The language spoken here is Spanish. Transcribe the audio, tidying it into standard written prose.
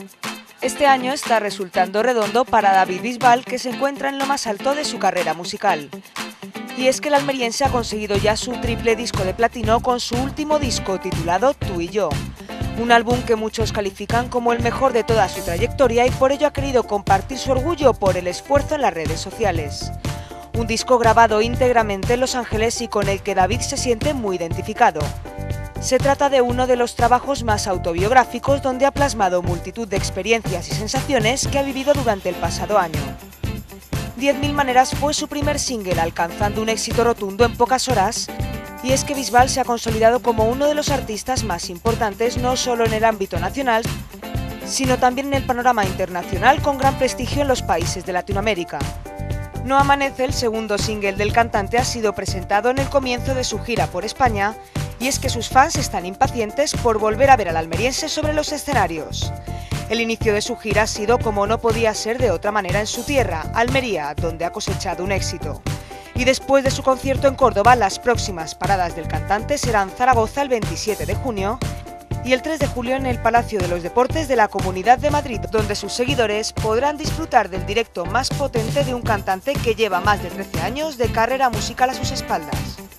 Este año está resultando redondo para David Bisbal, que se encuentra en lo más alto de su carrera musical. Y es que el almeriense ha conseguido ya su triple disco de platino con su último disco titulado Tú y yo. Un álbum que muchos califican como el mejor de toda su trayectoria y por ello ha querido compartir su orgullo por el esfuerzo en las redes sociales. Un disco grabado íntegramente en Los Ángeles y con el que David se siente muy identificado. Se trata de uno de los trabajos más autobiográficos donde ha plasmado multitud de experiencias y sensaciones que ha vivido durante el pasado año. 10.000 maneras fue su primer single, alcanzando un éxito rotundo en pocas horas, y es que Bisbal se ha consolidado como uno de los artistas más importantes no solo en el ámbito nacional, sino también en el panorama internacional con gran prestigio en los países de Latinoamérica. No amanece, el segundo single del cantante, ha sido presentado en el comienzo de su gira por España, y es que sus fans están impacientes por volver a ver al almeriense sobre los escenarios. El inicio de su gira ha sido como no podía ser de otra manera en su tierra, Almería, donde ha cosechado un éxito. Y después de su concierto en Córdoba, las próximas paradas del cantante serán Zaragoza el 27 de junio y el 3 de julio en el Palacio de los Deportes de la Comunidad de Madrid, donde sus seguidores podrán disfrutar del directo más potente de un cantante que lleva más de 13 años de carrera musical a sus espaldas.